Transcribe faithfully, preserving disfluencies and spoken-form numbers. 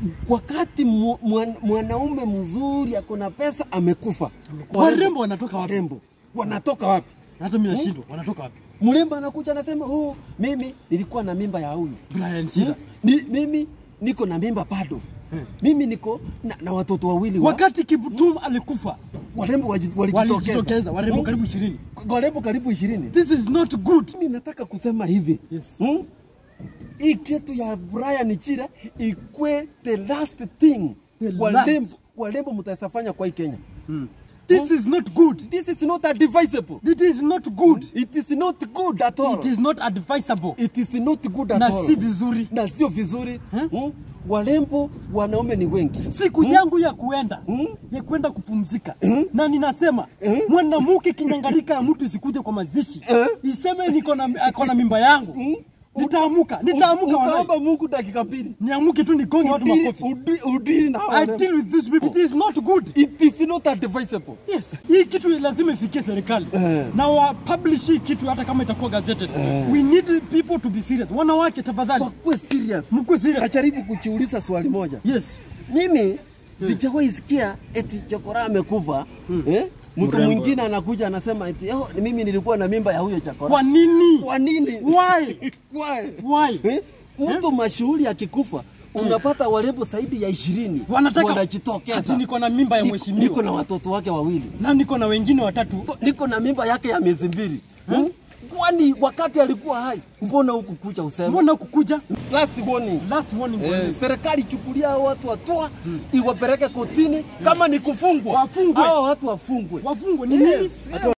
wakati mwanaume mzuri akona pesa amekufa. Warembo wanatoka wapi? Warembo wanatoka wapi? Hata mimi nashindwa, wanatoka wapi? Mrembo anakuja anasema, "Oh, mimi nilikuwa na mimba ya huyu Brian Sira. Ni, mimi niko na mimba bado. Hmm. Mimi niko na, na watoto wawili wa." Wakati Kiptum hmm? alikufa, warembo walijitokeza. Warembo karibu ishirini. Warembo karibu ishirini. This is not good. Mimi nataka kusema hivi. Yes. Hmm? Hii kitu ya Brian Chira ikwe the last thing. Warembo warembo mtasafanya kwa hii Kenya. Hmm. This hmm? is not good. This is not advisable. It is not good. It is not good at all. It is not advisable. It is not good at na all. Na si vizuri. Na sio vizuri. Hmm? Hmm? Warembo wanaume ni wengi. Siku hmm? yangu ya kuenda, hmm? ya kuenda kupumzika. Hmm? Na ninasema, hmm? mwanamke kinyangarika ya mtu isikuje kwa mazishi. Hmm? Iseme niko na niko na mimba yangu. Hmm? Nitaamuka, nitaamuka wanai. Utaomba Mungu dakika mbili. Niamuke tu nigonge watu makofi. Udili na I deal with this people. It is not good. It is not advisable. Yes. Hii kitu lazima ifikie serikali. Uh. Na wa publish hii kitu hata kama itakuwa gazetted. Uh. We need people to be serious. Wanawake tafadhali. Wakuwe serious. Mkuwe serious. Kajaribu kujiuliza swali moja. Yes. Mimi hmm. sijawahi sikia eti chokora amekufa. Hmm. Eh? Mtu mwingine anakuja anasema eti oh, mimi nilikuwa na mimba ya huyo chakora. Kwa nini? Kwa nini? Why? Why? Why? Eh? Mtu eh? mashuhuri akikufa unapata warembo zaidi ya ishirini wanataka wanajitokeza. Ati niko na mimba ya mheshimiwa. Niko na watoto wake wawili. Na niko na wengine watatu. Niko na mimba yake ya miezi mbili. Hmm? Kwani wakati alikuwa hai, mbona huku kuja useme? Mbona huku kuja? Last warning. Last warning. Eh, serikali chukulia watu hatua, hmm. iwapeleke kotini, hmm. kama ni kufungwa. Wafungwe. Hao watu wafungwe. Wafungwe ni nini? Yes.